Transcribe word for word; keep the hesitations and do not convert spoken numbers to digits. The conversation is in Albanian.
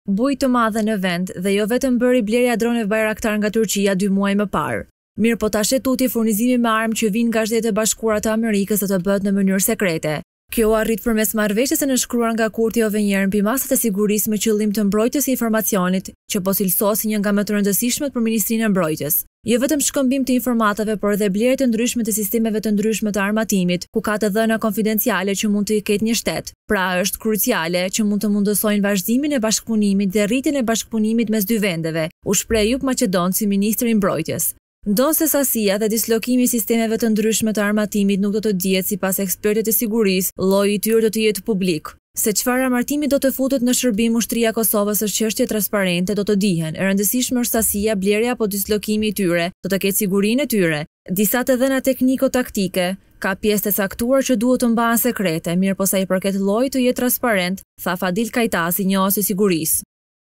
Bujë të madhe në vend dhe jo vetëm bëri blerja dronëve Bayraktar nga Turqia dy muaj më parë. Mirëpo tash tutje furnizimi me armë që vijnë nga Shtetet e Bashkuara të Amerikës do të bëhet në mënyrë sekrete. Kjo arrit përmes marrëveshjes së nënshkruar nga Kurti Hovenier mbi masat e sigurisë me qëllim të mbrojtjes së informacionit, që po cilësohet si një nga më të rëndësishmet për Ministrinë e Mbrojtjes. Jo vetëm shkëmbim të informatave, por edhe blerje të ndryshme të sistemeve të ndryshme të armatimit, ku ka të dhëna konfidenciale që mund të ketë një shtet. Pra është kruciale që mund të mundësojnë vazhdimin e bashkëpunimit dhe rritjen e bashkëpunimit mes dy vendeve, u shpreh Ejup Maqedonci, ministri i Mbrojtjes. Ndonse sasia dhe dislokimi i sistemeve të ndryshme të armatimit nuk do të dihet sipas ekspertëve të sigurisë, lloji i tyre do të jetë publik. Se çfarë armatimi do të futet në shërbim ushtria e Kosovës është çështje transparente, do të dihen. E rëndësishme është sasia, blerja apo dislokimi i tyre, do të ketë sigurinë e tyre. Disa të dhëna tekniko-taktike, ka pjesë të caktuar që duhet të mbahen sekrete, mirëpo sa i përket llojit të jetë transparent, tha Fadil Kajtasi, njohuesi i sigurisë.